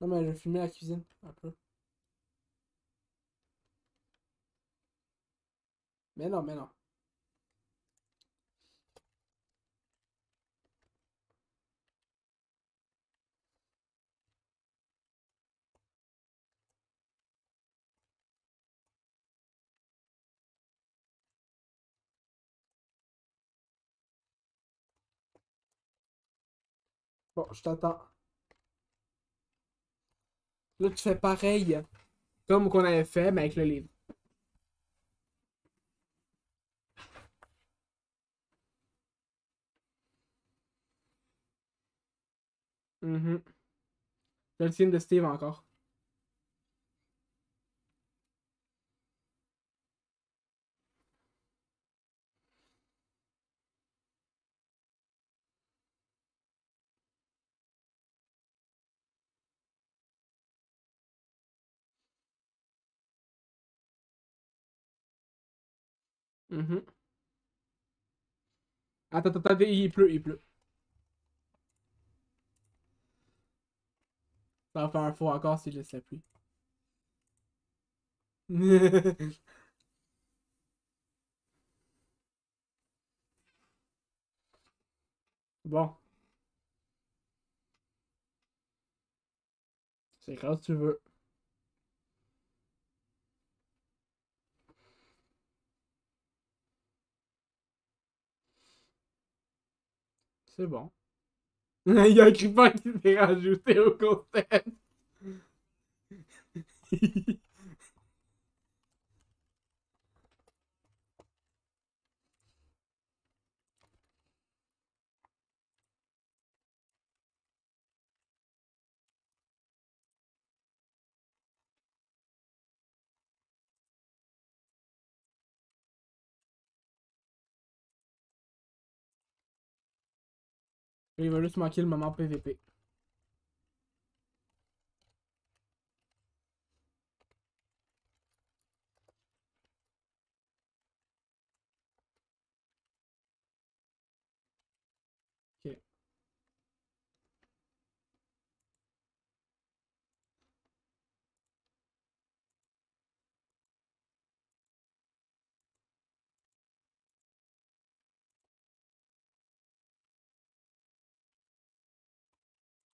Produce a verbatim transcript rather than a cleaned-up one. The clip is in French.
Non, mais je vais filmer la cuisine un peu. Mais non, mais non. Bon, je t'attends. Là, tu fais pareil. Comme qu'on avait fait, mais avec le livre. Mhm. Le signe de Steve encore. Mhm. Attends, attends, attends, il pleut, il pleut. Ça va faire un faux encore si je laisse la pluie. Bon, c'est grave si tu veux. C'est bon. Il y a un creeper qui s'est rajouté au concept. Il va juste manquer le moment P V P.